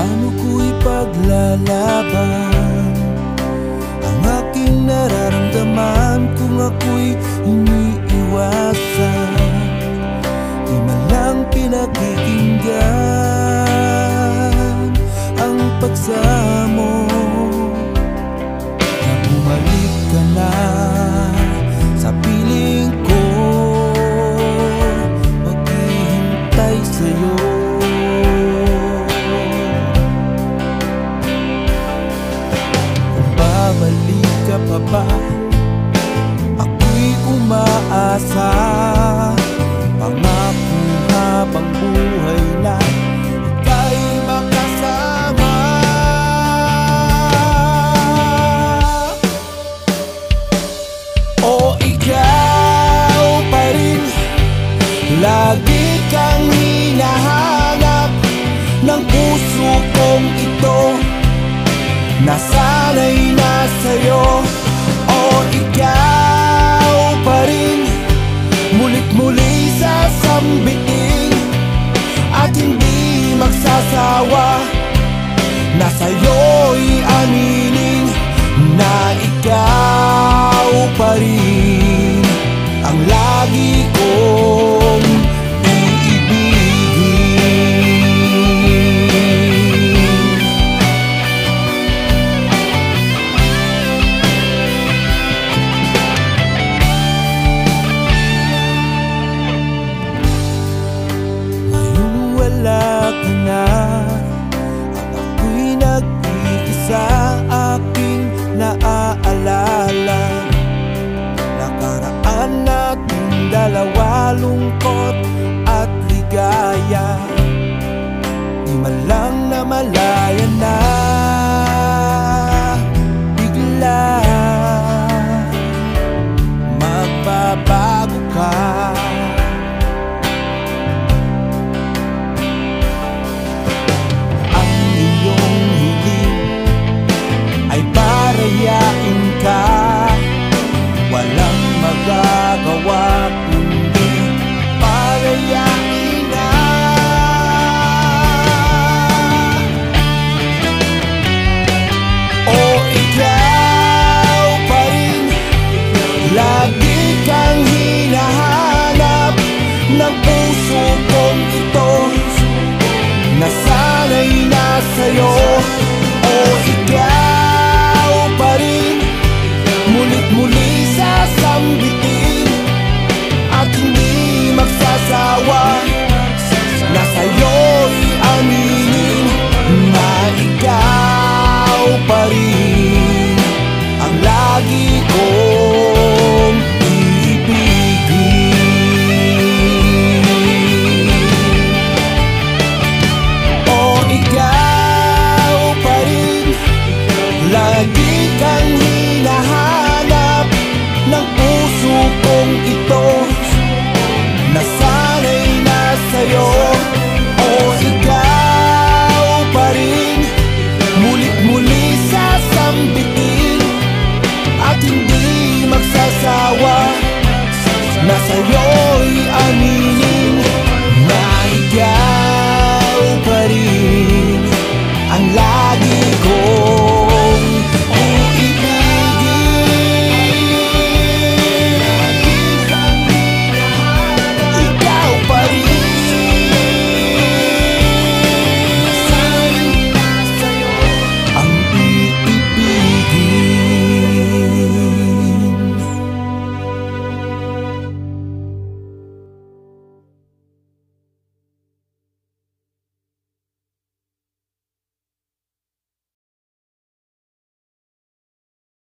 Paano ko ipaglalaban ang aking nararamdaman kung ako'y iniiwasan? Di man lang pinakikinggan ang pagsamo na bumalik ka na sa piling ko, maghihintay sa'yo. Kung babalik ka pa ba, ako'y umaasa. Pangako habang buhay na ika'y makasama. O ikaw pa rin, lagi kang hinahanap ng puso kong ito, nasanay na sa'yo. O ikaw pa rin, mulit-muli sasambitin at hindi magsasawa na sa'yo'y aminin na ikaw pa rin ang lagi kong iibigin. Ngayong wala ka na at ako'y nag-iisa, aking naaalala nakaraan nating dalawa, lungkot at ligaya. Di man lang namalayan na bigla magbabago ka. Ang iyong hiling ay parayain ka, walang magagawa kundi parayain na. O ikaw pa rin, lagi kang hinahanap ng puso kong ito, nasanay na sa'yo.